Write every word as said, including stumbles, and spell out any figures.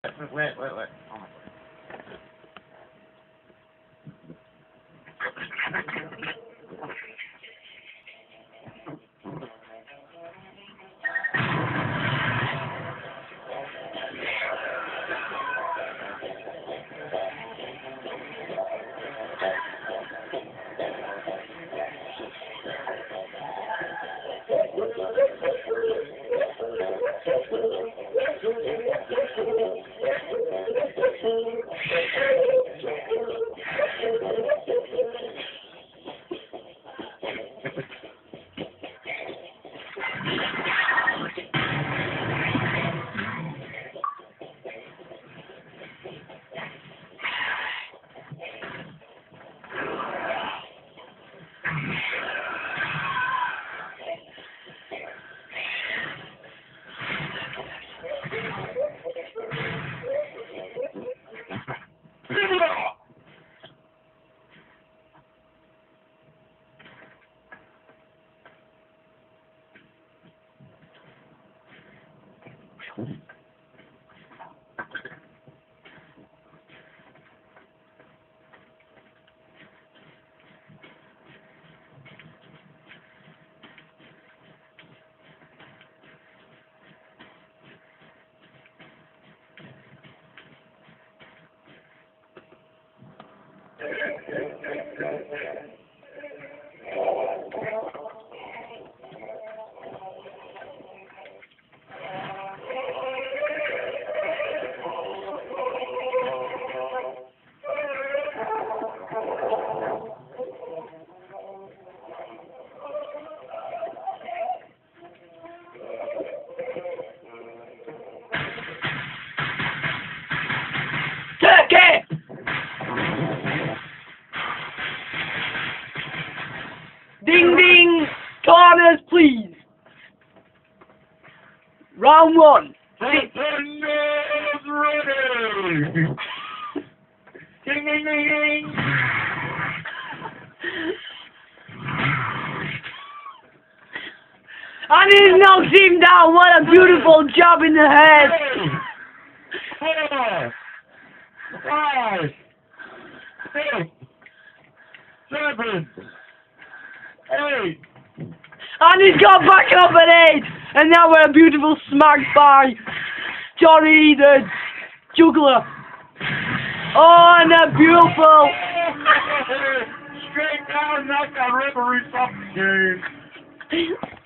Wait, wait, wait, wait. Oh my Turkey! Ding ding! Corners, please! Round one. Defenders ready! Ding ding ding ding! And he knocks him down! What a beautiful job in the head! Four, five, six, seven, eight. And he's got back up at eight! And now we're a beautiful smack by Johnny the Juggler. Oh, and a beautiful... Straight down, that's a rubbery fucking game.